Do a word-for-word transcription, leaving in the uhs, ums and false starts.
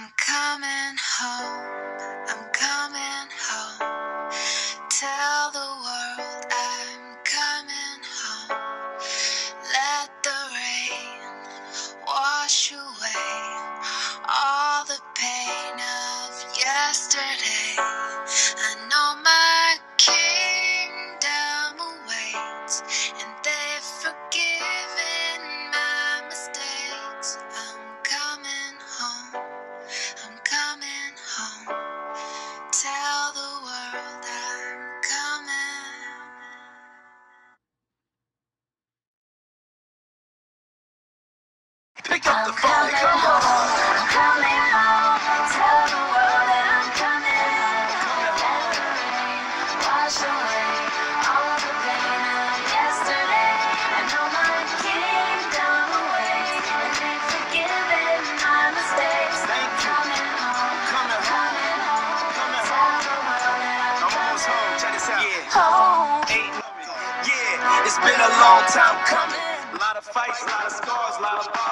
coming home, I'm coming home. Tell the world I'm coming home. Let the rain wash away all the pain of yesterday. I know my kingdom awaits, and they've forgiven my mistakes. I'm coming home, I'm coming home. Tell the world I'm coming. Pick up the phone, come on. I'm coming home. Tell the world that I'm coming home. Let the rain wash away all the pain of yesterday. I know my kingdom awaits, and they've forgiven my mistakes. Thank you. Coming home, Coming home. coming home. Coming Tell the world that I'm I'm almost home. Check this out. coming home. Ain't, yeah, it's been a long time coming. A lot of fights, a lot of scars, a lot of